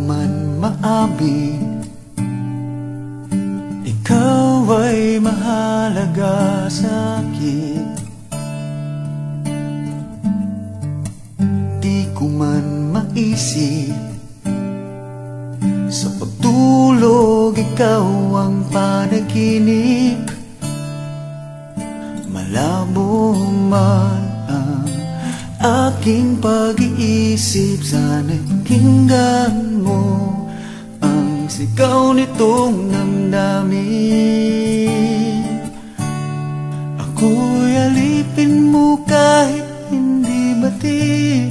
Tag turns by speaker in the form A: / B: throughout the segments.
A: man maamin, ikaw ay mahalaga sa'kin. Di ko man maisip, sa pagtulog ikaw ang panaginip. Malabo man ang aking pag-iisip, sana'y pakinggan mo ang sigaw nitong damdamin. Ako'y alipin mo kahit hindi batid.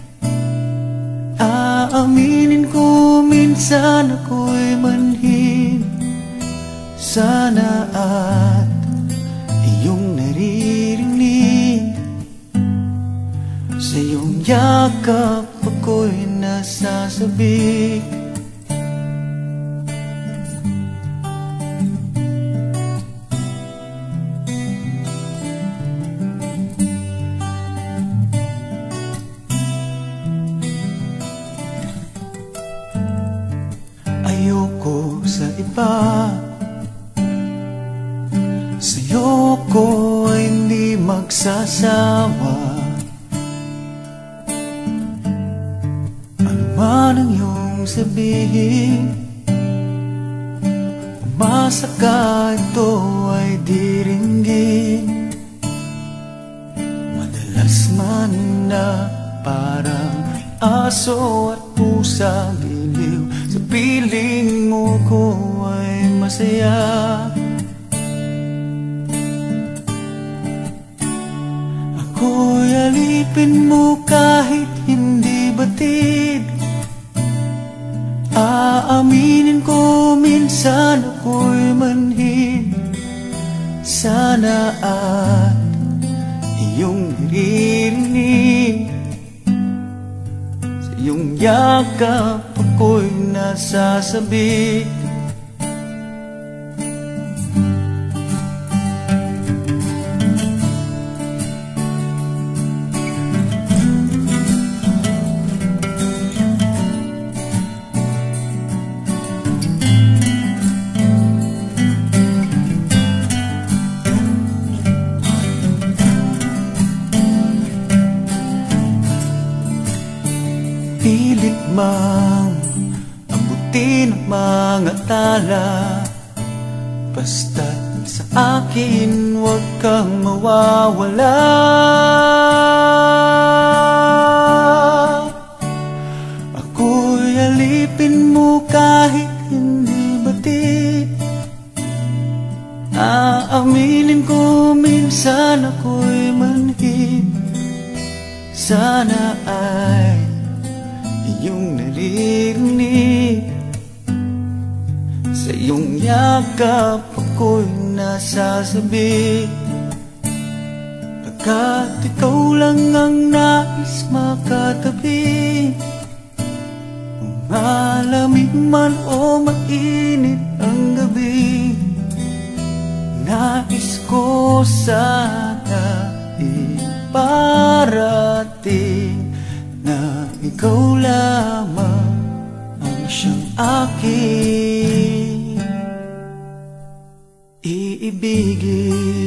A: Aaminin ko minsan ako'y manhid. Sana at iyong naririnig, sa iyong yakap ako'y nasasabik. Ayoko sa iba, sa'yo ko ay hindi magsasawa. Ano man ang iyong sabihin, umasa ka ito ay diringgin. Madalas man na parang aso at pusa giliw, sa piling mo ko ay masaya. Ako'y alipin mo kahit hindi batid. Aaminin ko minsan ako'y manhid. Sana at iyong naririnig, sa iyong yakap ako'y nasasabik. Pilit mang abutin ang mga tala, basta't sa akin huwag kang mawawala. Ako'y alipin mo kahit hindi batid. Aaminin ko minsan ako'y manhid. Sana ay iyong naririnig, sa iyong yakap ako'y nasasabik. Pagkat ikaw lang ang nais makatabi, kung malamig man o mainit ang gabi, nais ko sana iparating na ikaw lamang ang siyang aking iibigin.